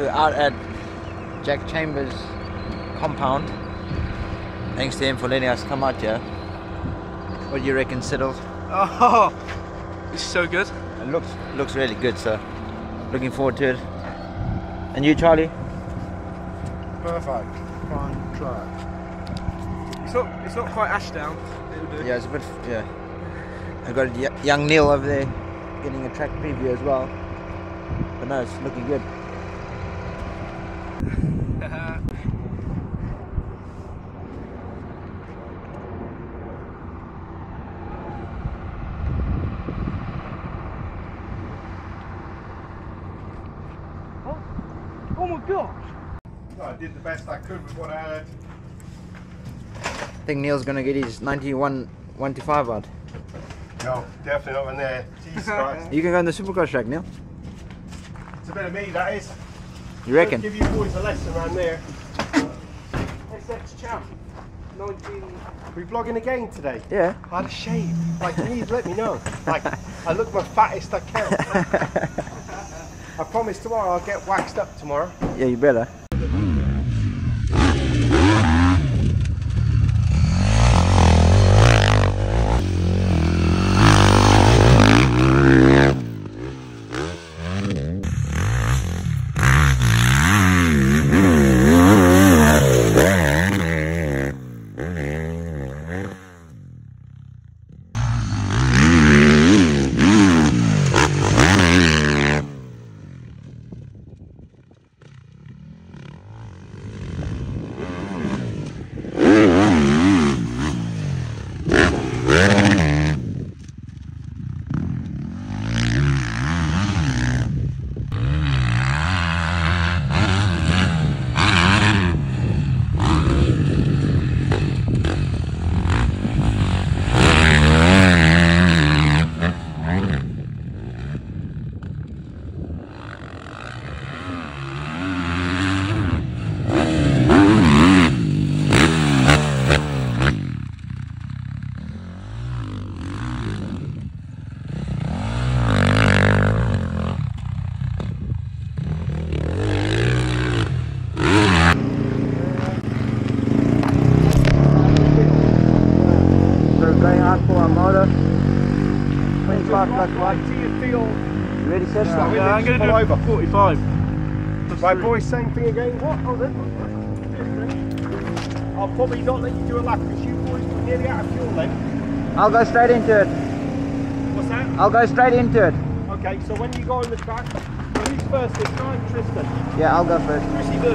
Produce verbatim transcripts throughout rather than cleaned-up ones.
So out at Jack Chambers compound. Thanks to him for letting us come out here. What do you reckon, Siddle? Oh, it's so good. It looks looks really good, so looking forward to it. And you, Charlie? Perfect. Fine track. It's not, it's not quite Ashdown. It'll do. Yeah, it's a bit. Yeah. I got y young Neil over there getting a track preview as well. But no, it's looking good. Oh my gosh! I did the best I could with what I had. I think Neil's gonna get his ninety-one one to five out. No, definitely not in there. Jesus Christ. You can go on the supercross track, Neil. It's a bit of me, that is. You reckon? I'll give you boys a lesson around there. S X Champ. nineteen. Are we vlogging again today? Yeah. I had a shave. Like, you need to let me know. Like, I look my fattest I can. I promise tomorrow I'll get waxed up tomorrow. Yeah, you better. You ready, Seth? Yeah, Yeah, I'm going to do over. forty-five. Right, boys, same thing again. What? Oh, then. I'll probably not let you do a lap because you boys were nearly out of fuel then. I'll go straight into it. What's that? I'll go straight into it. Okay, so when you go on the track, who's first this time? Tristan. Yeah, I'll go first. Chrissy do.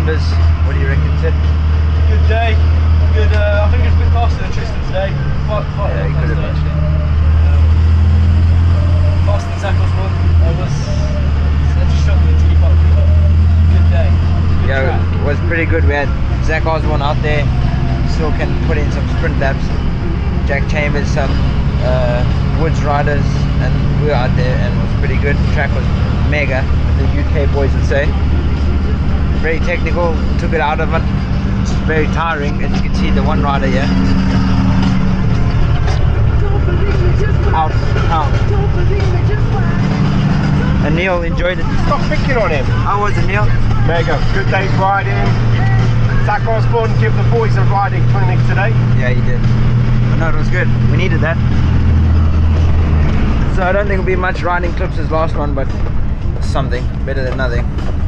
Chambers. What do you reckon, Sid? Good day. Good. Uh, I think it's a bit faster than Tristan today. Quite, quite Yeah, a he lot could have faster been. actually. Um, faster than Zach Osborne. I was. I just struggling to keep up. But good day. Good Yeah, track. it was pretty good. We had Zach Osborne out there, still can put in some sprint laps. Jack Chambers, some uh, Woods riders, and we were out there, and it was pretty good. The track was mega, the U K boys would say. Very technical, took it out of it. It's very tiring, as you can see the one rider here. Out, out. And Neil enjoyed it. Stop picking on him. How was it, Neil? Mega. Good day's riding. Zach Osborne give the boys a riding clinic today. Yeah, he did. But no, it was good. We needed that. So I don't think it'll be much riding clips as last one, but something better than nothing.